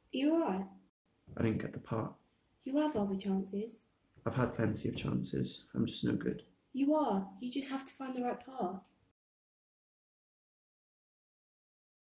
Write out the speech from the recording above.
you alright? I didn't get the part. You have other chances. I've had plenty of chances. I'm just no good. You are. You just have to find the right part.